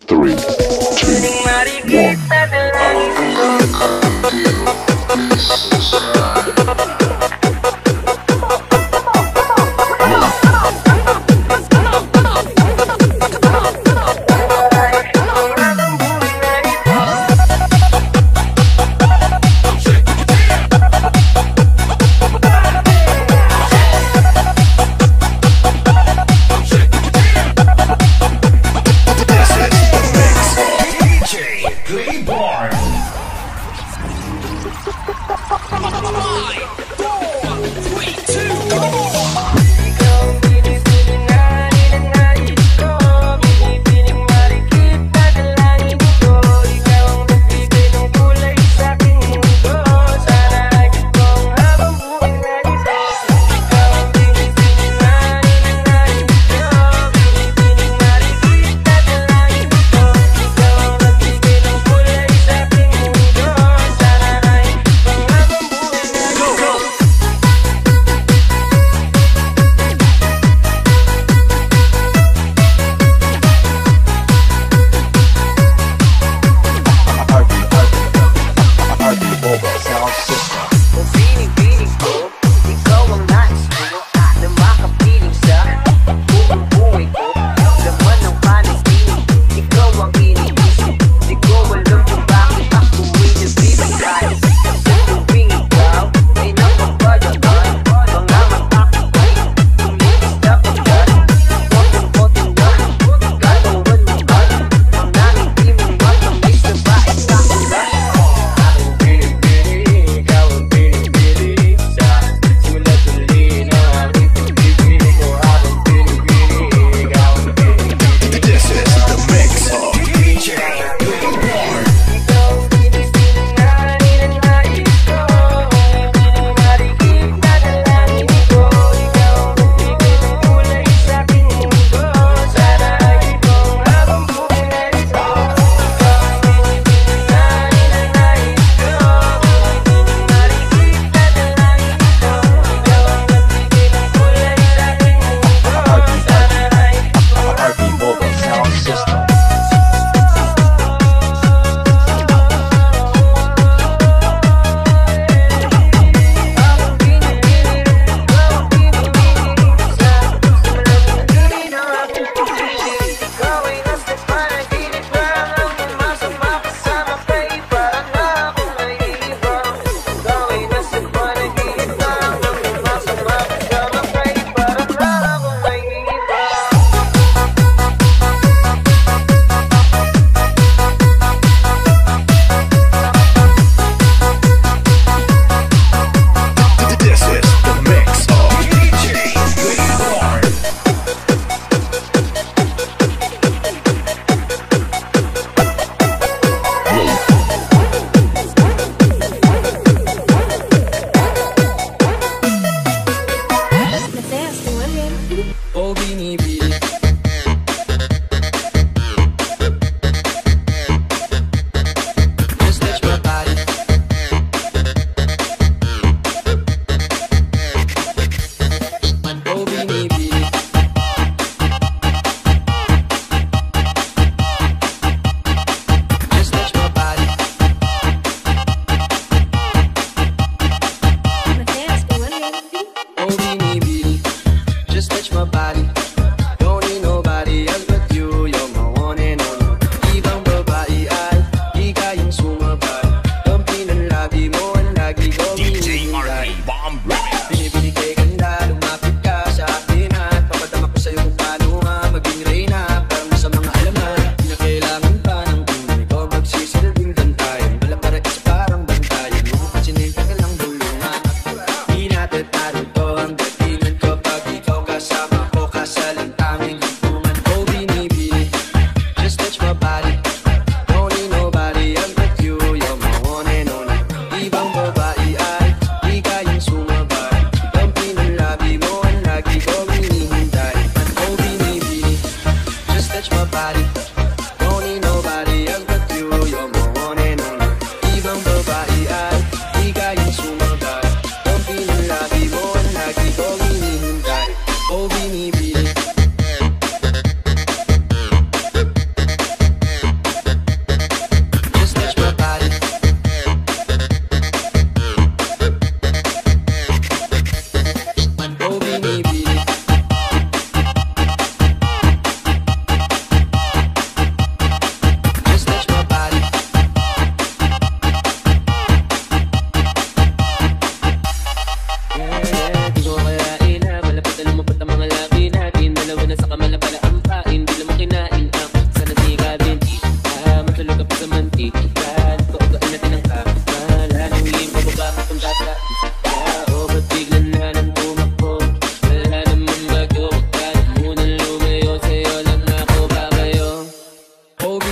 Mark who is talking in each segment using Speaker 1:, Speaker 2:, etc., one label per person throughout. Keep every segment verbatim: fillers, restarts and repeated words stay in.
Speaker 1: Three, two, one.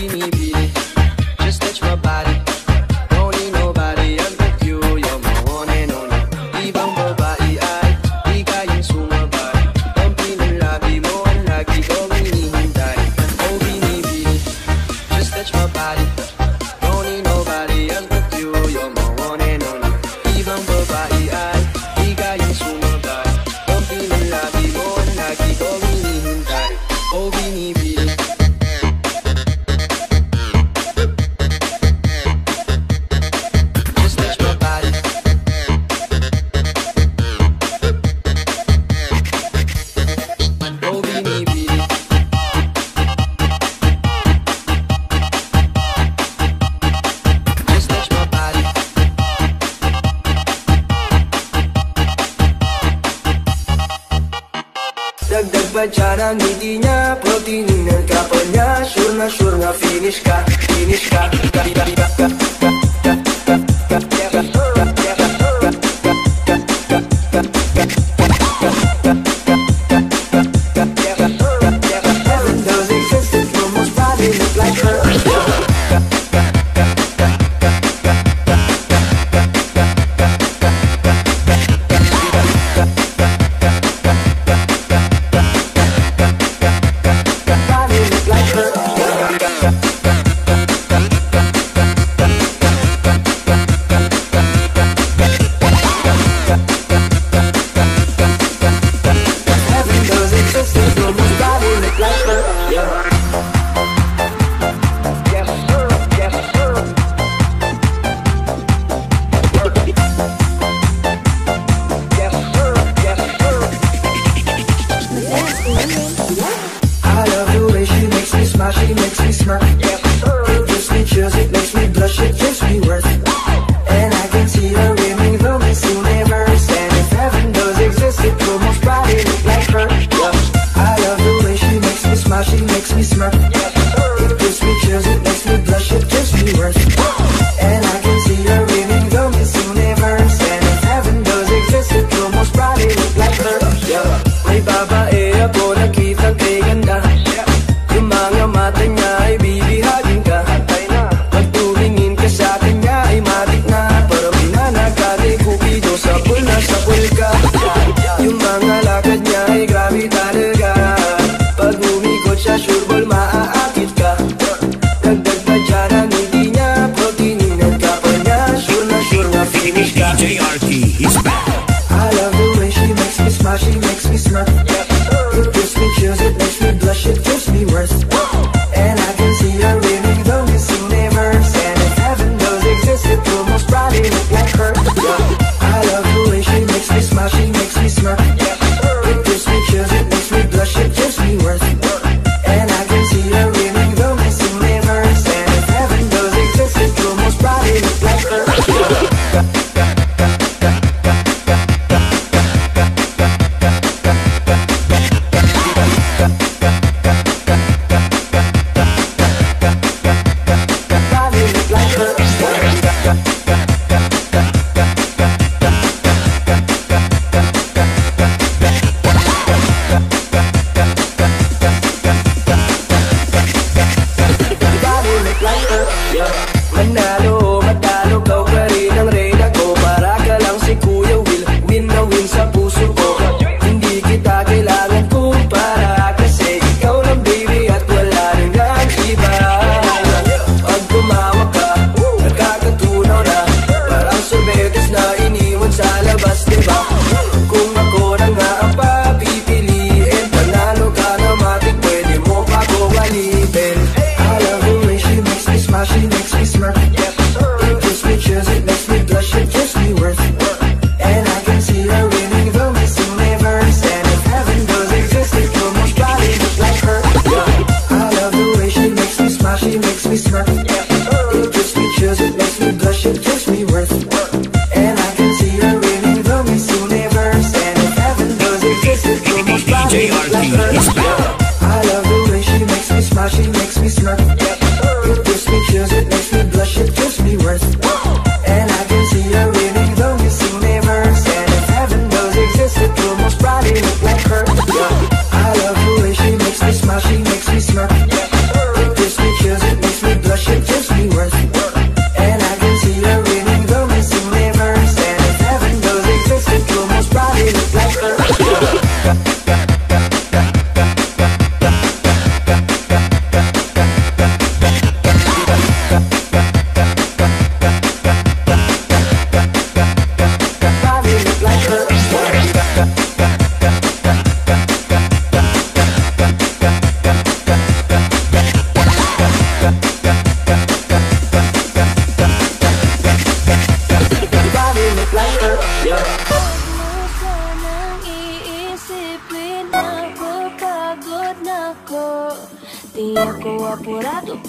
Speaker 2: binibini. Just touch my body. Don't need nobody else but you. You're my one and only. Ibang babae ay di kayang sumabay. Ang pinalabi mo ang lagi kong hinihintay. Oh binibini, just touch my body. Don't need nobody else but you. You're my one and only. Ibang babae ay di kayang sumabay. Ang pinalabi mo ang lagi kong hinihintay. Oh binibini. Dagdag pa dyan ang ngiti niya, pero tinignan ka pa niya. Sure na sure na finish ka, finish ka, ka, ka, ka, ka, ka, ka, ka, ka, ka, heaven does exist, it will most probably look like her. She makes me smirk, yeah. It gives me chills, it makes me blush, it gives me worth. And I can see her winning the Miss Universe. And if heaven does exist, it will most probably look like her, yeah. I love the way she makes me smile, she makes me smirk, yeah. It gives me chills, it makes me blush, it gives me worth. And I can see her winning the Miss Universe. And if heaven does exist, it will most probably look like her, yeah. May babae ako nakitang kay ganda. Yung mga mata niya ay bibihagin ka. Pag tumingin ka sa akin niya ay matik na. Parang pinanagka ni Cupido, sapul na sapul ka. Yung mga lakad niya ay grabe talaga. Pag umikot siya, sure ball maaakit ka. Dagdag pa dyan ang ngiti niya, pag tininan ka pa niya, sure na sure na finish ka.
Speaker 3: D J R T is back.
Speaker 2: I love the way she makes me smile, she makes me smirk. It gives me chills, it makes me blush, it gives me worth. And I can see her winning the Miss Universe. And if heaven does exist, it will most probably look like her, yeah. I love the way she makes me smile, she makes me smirk. It gives me chills, it makes me blush, it gives me worth. And I can see her winning the Miss Universe. And if heaven does exist, it will most probably look like her, yeah. Manalo, matalo, kau pa rin ang reyna ko. Para ka lang si Kuya Will, win na win sa puso ko. Hindi kita kailangan kumpara, kasi ikaw lang baby at wala rin ang iba. Pag tumawag ka, nakakatunaw na. Parang sorbetes na iniwan sa labas, diba? Kung ako na nga ang papipiliin, panalo ka na matik, pwede mo pa ko walipin. I love the way she makes me smile, she makes me smirk. It gives me chills, it makes me blush, it gives me worth. And I can see her winning the Miss Universe. And if heaven does exist, it will most probably look like her, yeah. I love the way she makes me smile, she makes me smirk. It gives me chills, it makes me blush, it gives me worth. And I can see her winning the Miss Universe. And if heaven does exist, it will most probably look like her, yeah. I love the way she makes me smile, she makes me smirk. It gives me chills, it makes me blush, it gives me worth. And I can see her winning the Miss Universe. And if heaven does exist, it will most probably look like her, yeah. I love the way she makes me smile, she makes me smirk. It gives me chills, it makes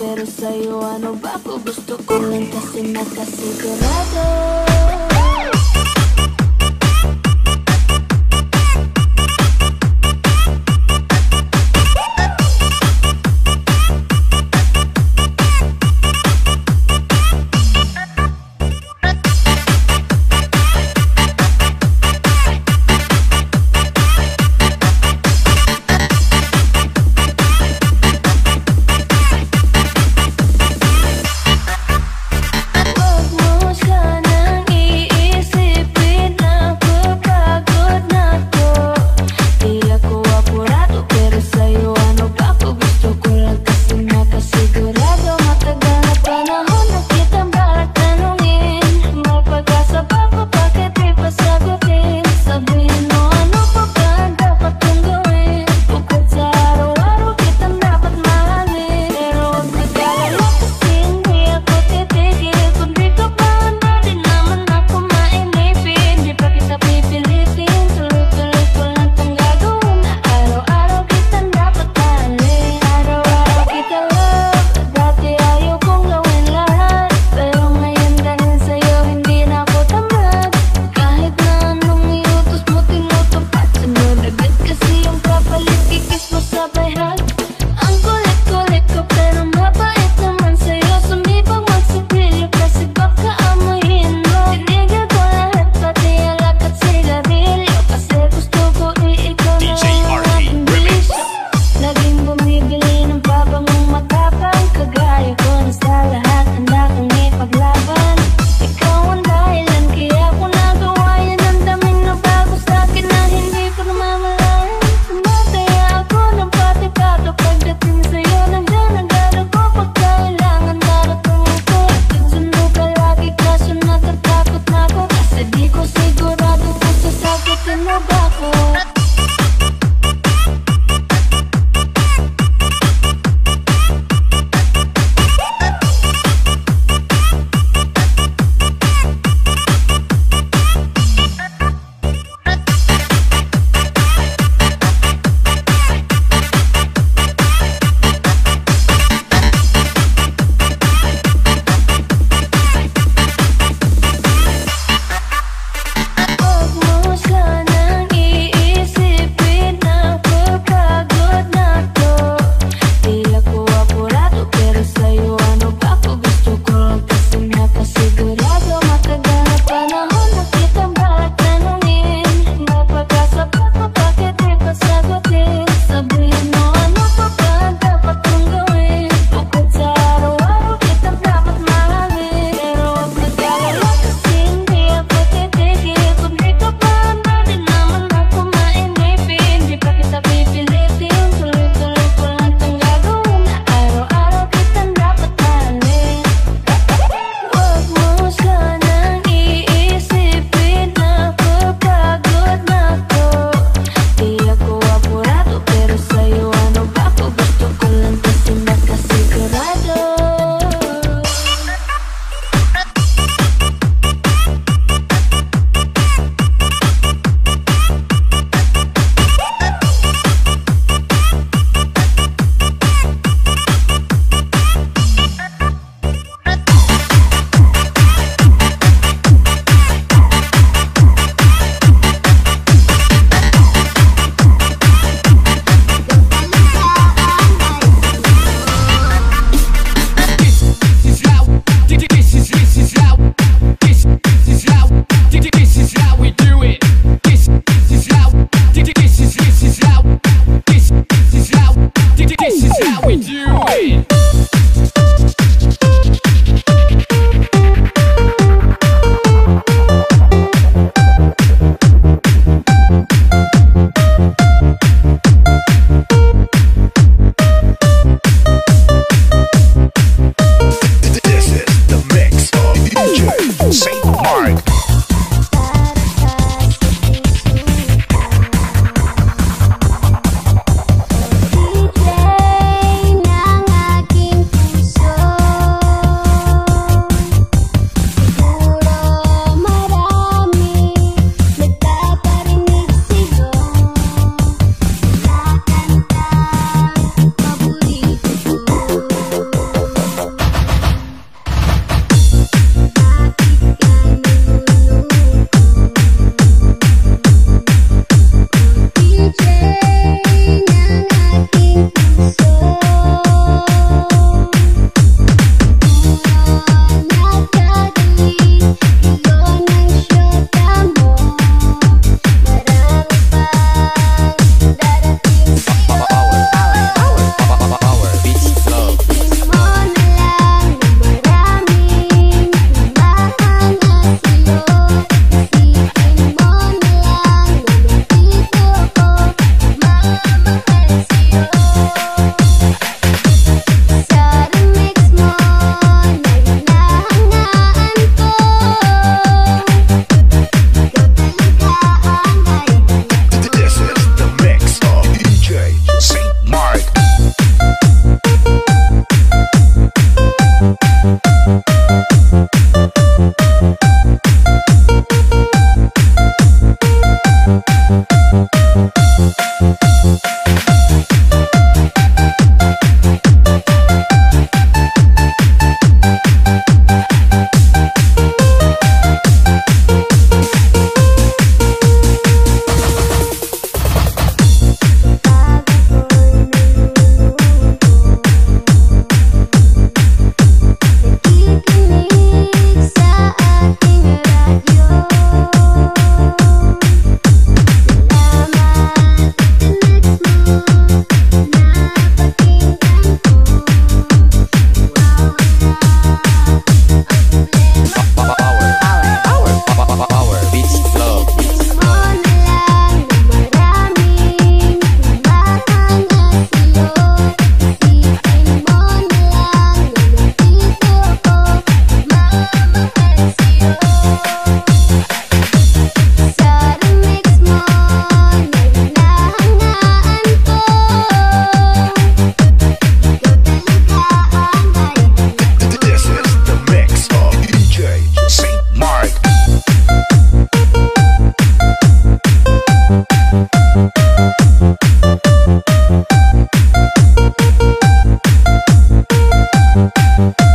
Speaker 3: pero sa'yo ano ba ko gusto ko lang kasi nakasigurado. Wag mo sanang iisipin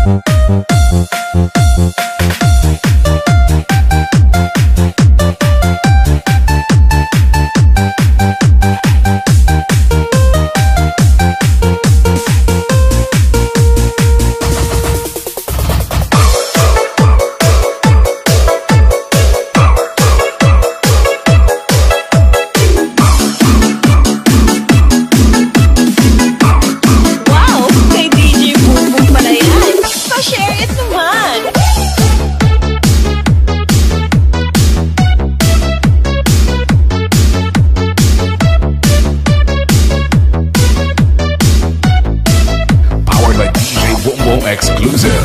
Speaker 4: Exclusive.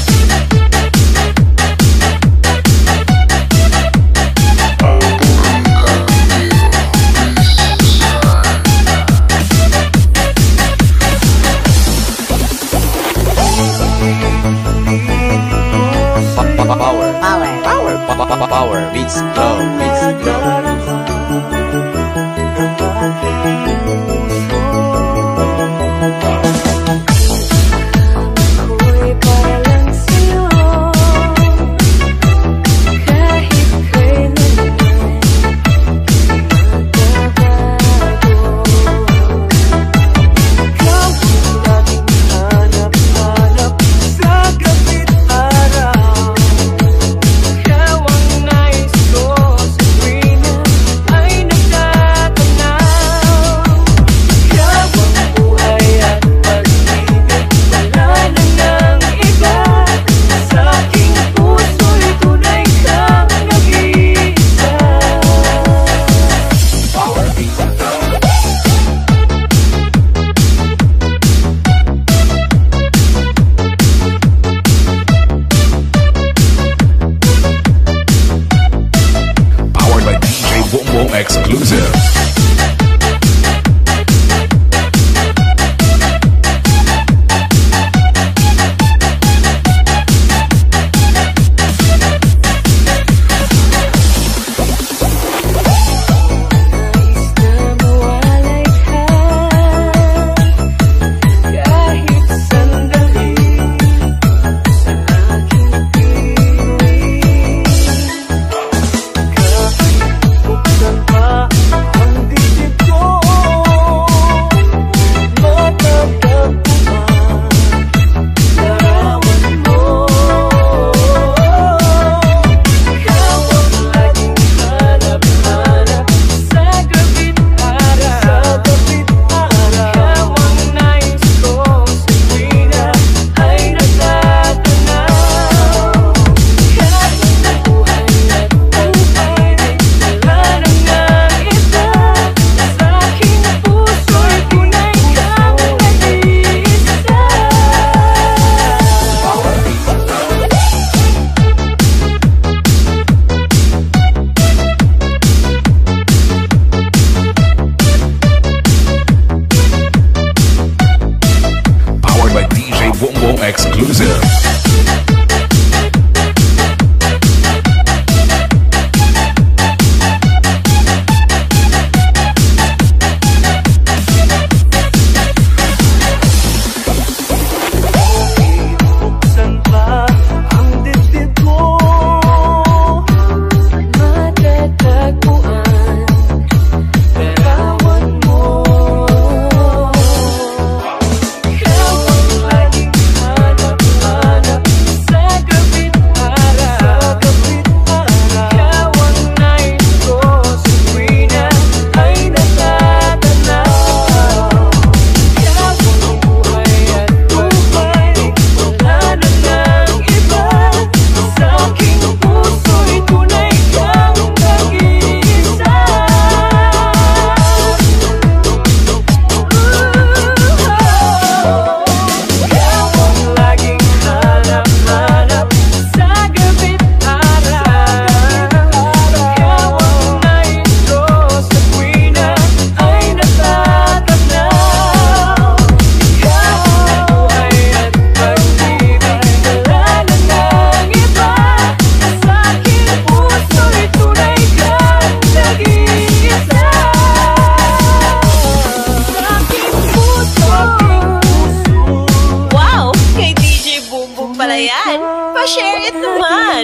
Speaker 5: Power, power, power, power, power, beats low, beats low.
Speaker 4: Exclusive. Exclusive.
Speaker 2: Hanap
Speaker 6: pala yan. Pa-share it naman.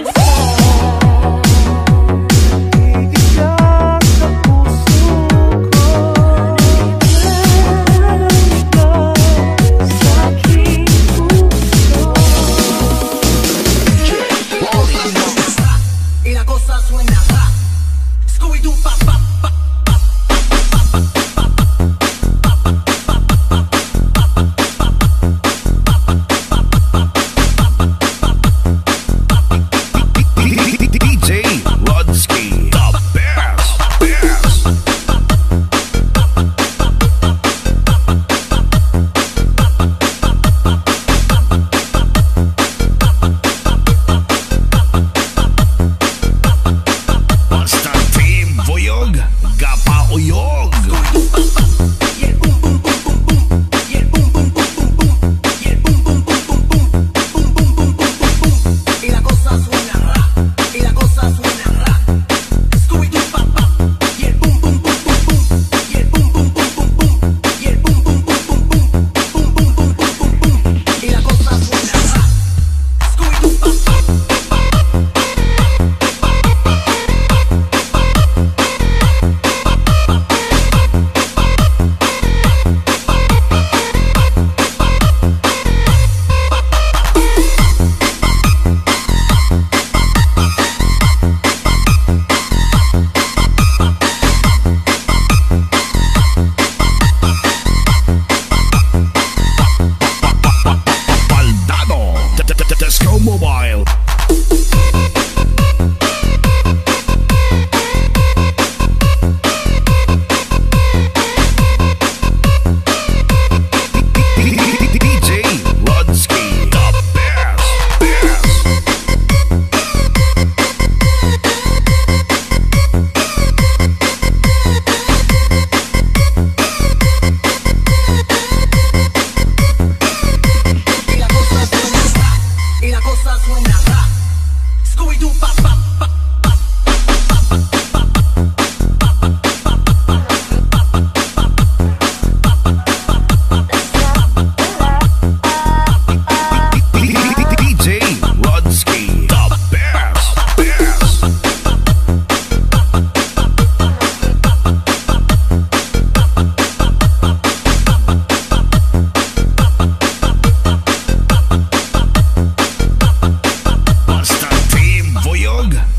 Speaker 7: Basta Team Voyog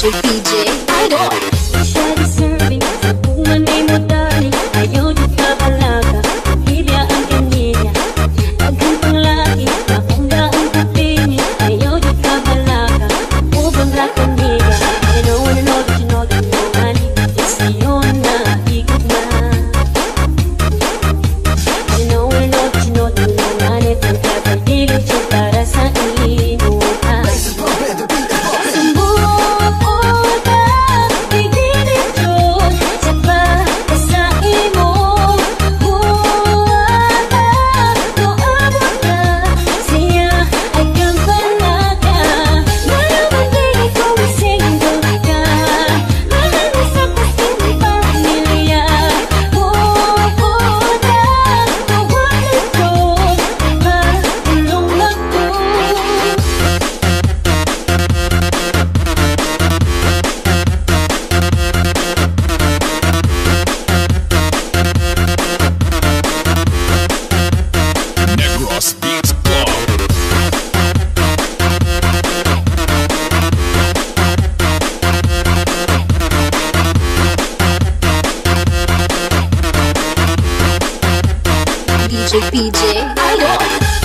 Speaker 3: P J Idol. Siya deserving sa bumanay mo dali. Ayaw di ka balaga, hilya ang kaniya. Daghang panglaki, makungga ang kapini. Ayaw di ka balaga, ubang rakaniya. You know, wanna know that you know that no man is sa'yo na ikot na. You know, wanna know that you know that no man is forever higit siya para sa inuha. P J Idol.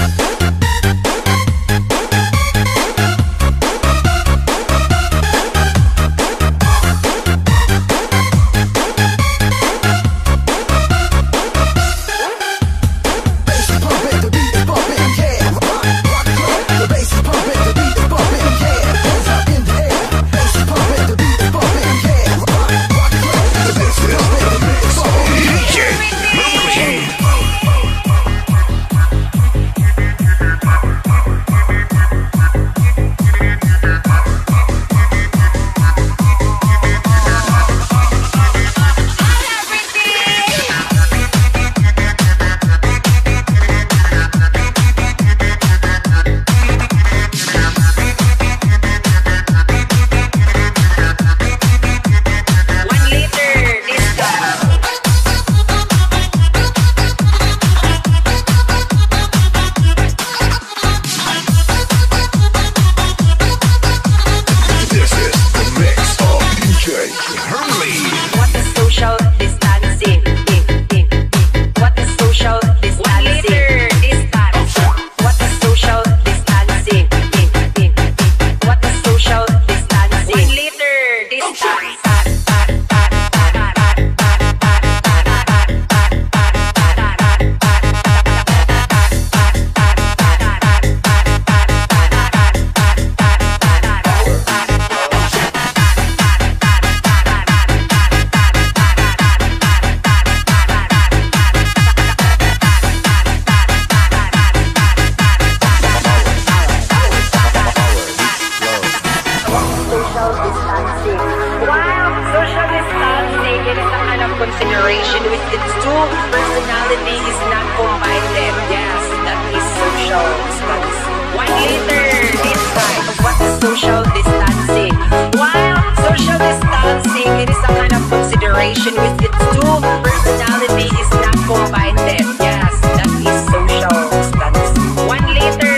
Speaker 6: Consideration with its two personality is not combined. Yes, that is social distancing. One liter is right. What is social distancing? While social distancing, it is a kind of consideration with its two personality is not combined. Yes, that is social distancing. One liter.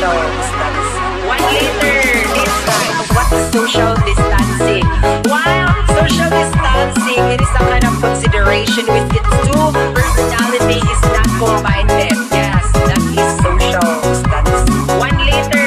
Speaker 6: social distance. One liter this time. What is social distancing? While social distancing, it is a kind of consideration with its two personality is not combined them. Yes, that is social distance. One liter.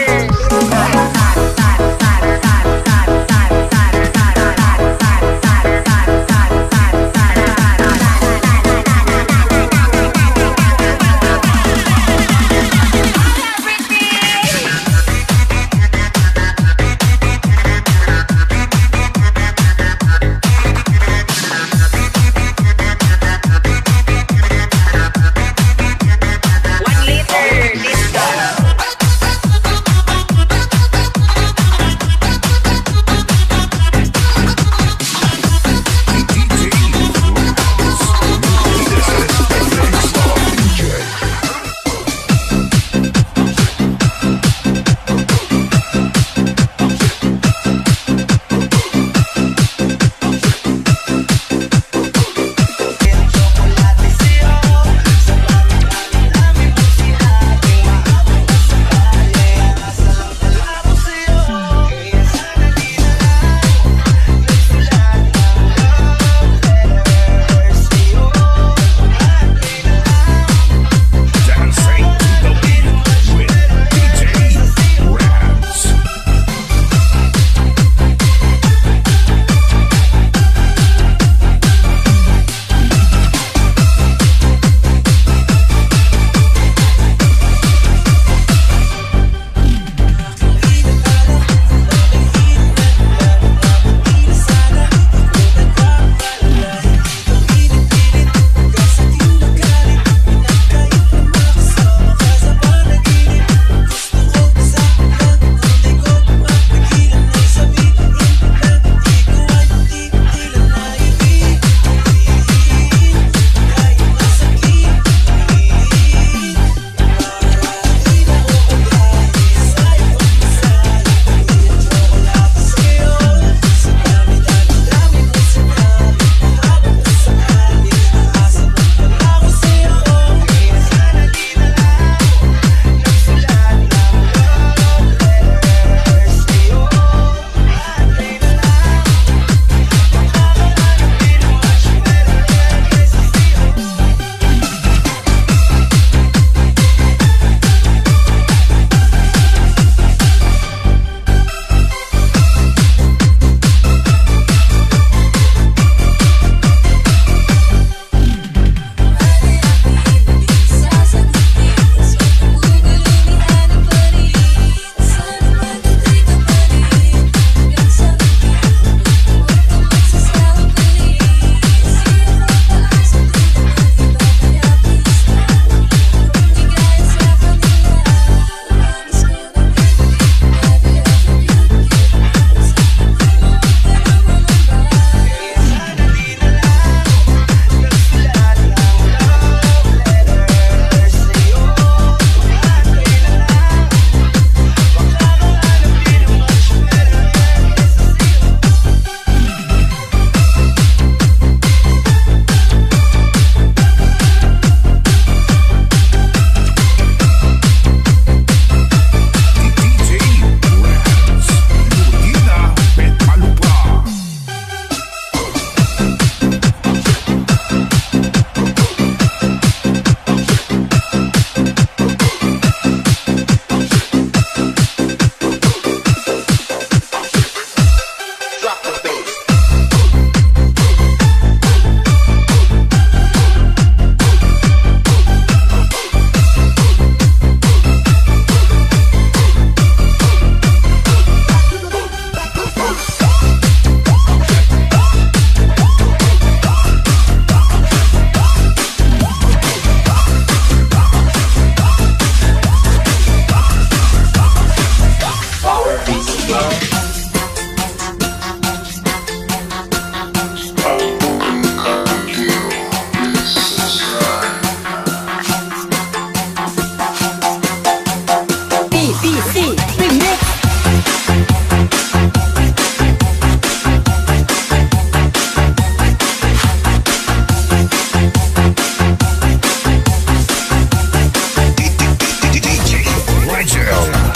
Speaker 4: Legend.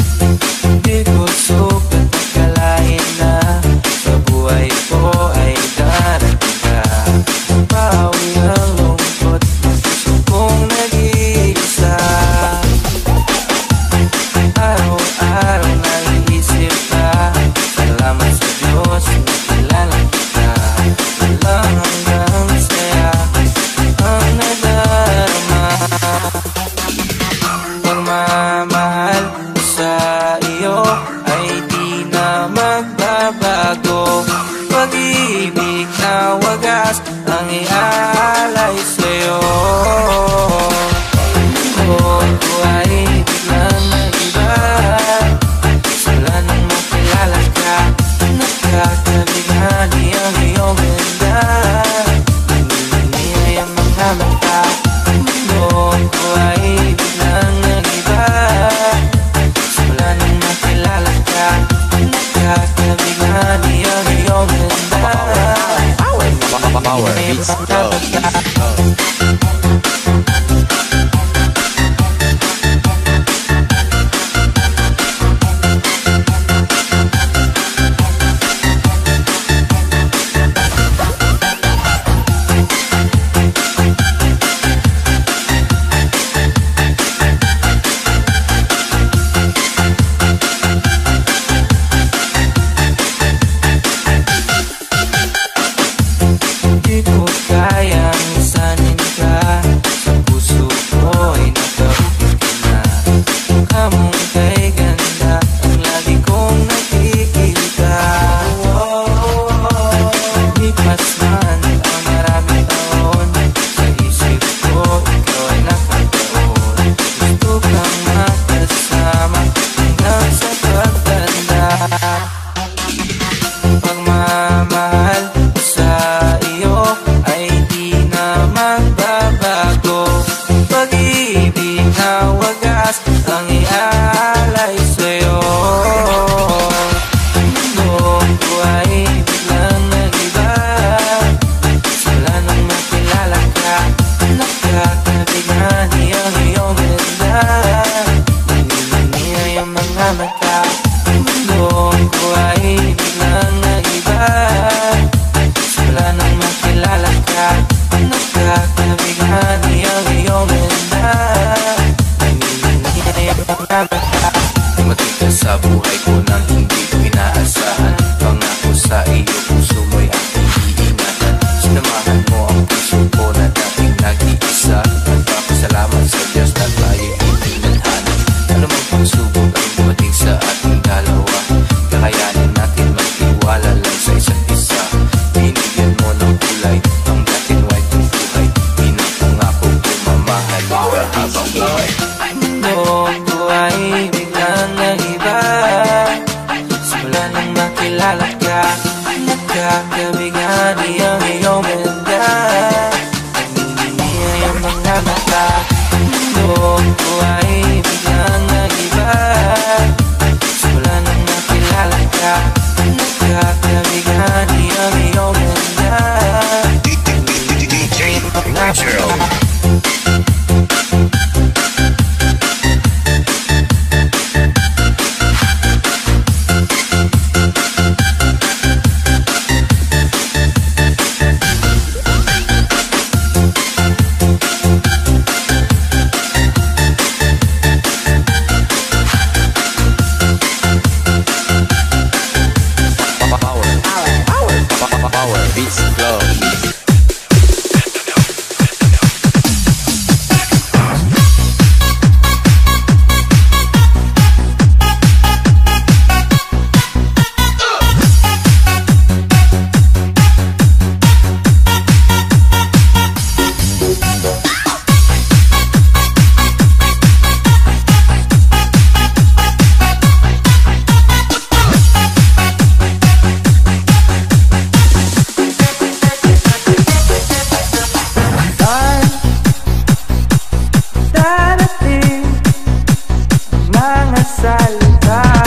Speaker 5: Beats Flow.
Speaker 2: Di ko kayang isanin ka sa puso ko ay nakaukit ka na. Mukha mong kay ganda ang lagi kong nakikita. Lipas man ang maraming taon, sa isip ko ikaw ay nakataon. Gusto kang makasama hanggang sa pagtanda. Pagmamahal sa iyo ay di na magbabago. Pag-ibig na wagas ang iaalay sa'yo. Mundo ko ay biglang nag-iba. Sala nang makilala ka, nakakabigani ang iyong ganda. Nanginginig ang mga mata. Mundo ko ay biglang nag-iba. Wala nang makilala ka, nakakabigani ang iyong ganda. Nanginginig ang mga mata.
Speaker 5: Dumating ka sa buhay ko nang hindi ko inaasahan. Pangako sa iyo, puso mo'y aking iingatan. Sinamahan mo ang puso ko na dating nag-iisa. Nagpapasalamat sa Diyos na tayo'y itinadhana. Ano mang pagsubok ang dumating sa ating dalawa, kakayanin natin magtiwala lang sa isa't isa. Binigyan mo ng kulay ang black and white ng buhay. Pinapangako ko mamahal ka habang buhay.
Speaker 2: Mundo ko ay biglang nag-iba. Simula nang makilala ka, nakakabigani ang iyong ganda. Nanginginig ang mga mata. Mundo ko ay biglang nag-iba. Simula nang makilala ka, nakakabigani ang iyong ganda. Nanginginig ang mga mata.
Speaker 5: Power Beats Flow.
Speaker 2: Darating mga salita.